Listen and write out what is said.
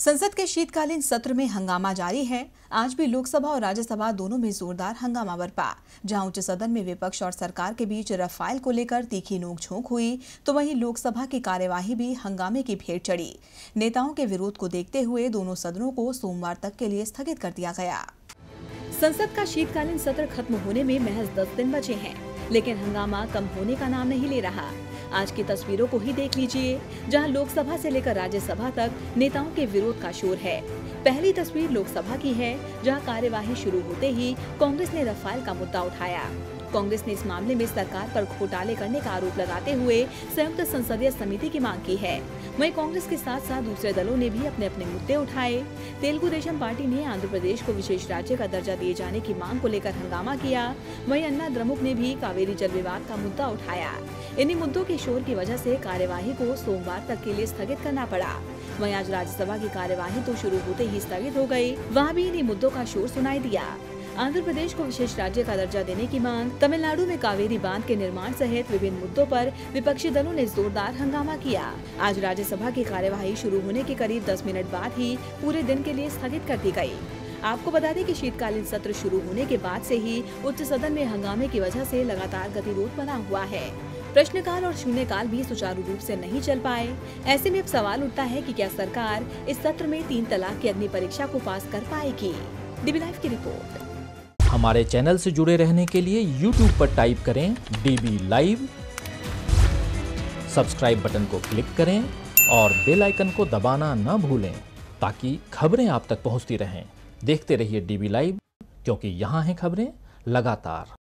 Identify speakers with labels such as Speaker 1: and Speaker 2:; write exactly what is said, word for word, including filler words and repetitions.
Speaker 1: संसद के शीतकालीन सत्र में हंगामा जारी है। आज भी लोकसभा और राज्यसभा दोनों में जोरदार हंगामा बरपा। जहां उच्च सदन में विपक्ष और सरकार के बीच रफाल को लेकर तीखी नोकझोंक हुई, तो वहीं लोकसभा की कार्यवाही भी हंगामे की भेंट चढ़ी। नेताओं के विरोध को देखते हुए दोनों सदनों को सोमवार तक के लिए स्थगित कर दिया गया। संसद का शीतकालीन सत्र खत्म होने में महज दस दिन बचे हैं, लेकिन हंगामा कम होने का नाम नहीं ले रहा। आज की तस्वीरों को ही देख लीजिए, जहां लोकसभा से लेकर राज्यसभा तक नेताओं के विरोध का शोर है। पहली तस्वीर लोकसभा की है, जहां कार्यवाही शुरू होते ही कांग्रेस ने रफाल का मुद्दा उठाया। कांग्रेस ने इस मामले में सरकार पर घोटाले करने का आरोप लगाते हुए संयुक्त संसदीय समिति की मांग की है। वहीं कांग्रेस के साथ साथ दूसरे दलों ने भी अपने अपने मुद्दे उठाए। तेलुगु देशम पार्टी ने आंध्र प्रदेश को विशेष राज्य का दर्जा दिए जाने की मांग को लेकर हंगामा किया। वहीं अन्ना द्रमुक ने भी कावेरी जल विवाद का मुद्दा उठाया। इन्हीं मुद्दों के शोर की वजह से कार्यवाही को सोमवार तक के लिए स्थगित करना पड़ा। वहीं आज राज्यसभा की कार्यवाही तो शुरू होते ही स्थगित हो गई। वहाँ भी इन्हीं मुद्दों का शोर सुनाई दिया। आंध्र प्रदेश को विशेष राज्य का दर्जा देने की मांग, तमिलनाडु में कावेरी बांध के निर्माण सहित विभिन्न मुद्दों पर विपक्षी दलों ने जोरदार हंगामा किया। आज राज्यसभा की कार्यवाही शुरू होने के करीब दस मिनट बाद ही पूरे दिन के लिए स्थगित कर दी गई। आपको बता दें कि शीतकालीन सत्र शुरू होने के बाद से ही उच्च सदन में हंगामे की वजह से लगातार गतिरोध बना हुआ है। प्रश्नकाल और शून्यकाल भी सुचारू रूप से नहीं चल पाए। ऐसे में अब सवाल उठता है कि क्या सरकार इस सत्र में तीन तलाक की अग्नि परीक्षा को पास कर पाएगी। डीबी लाइव की रिपोर्ट।
Speaker 2: हमारे चैनल से जुड़े रहने के लिए यूट्यूब पर टाइप करें डीबी लाइव, सब्सक्राइब बटन को क्लिक करें और बेल आइकन को दबाना न भूलें, ताकि खबरें आप तक पहुंचती रहें। देखते रहिए डीबी लाइव, क्योंकि यहाँ हैं खबरें लगातार।